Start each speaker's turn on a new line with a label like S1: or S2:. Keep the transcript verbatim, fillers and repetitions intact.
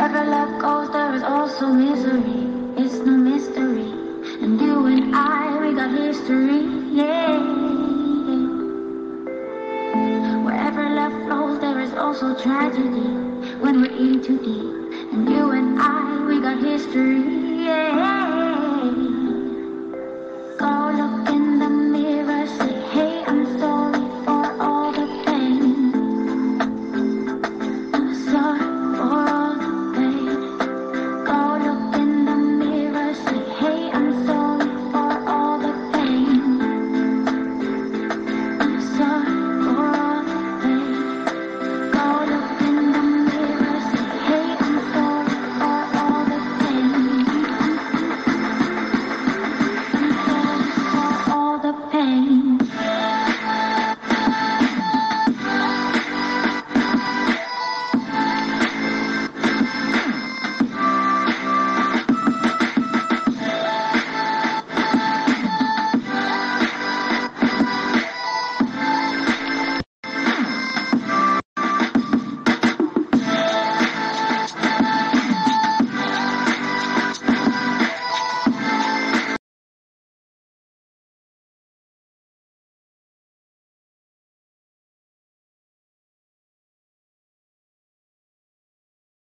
S1: Wherever love goes, there is also misery. It's no mystery. And you and I, we got history, yeah. Wherever love flows, there is also tragedy. When we're in too deep. And you and I, we got history, yeah.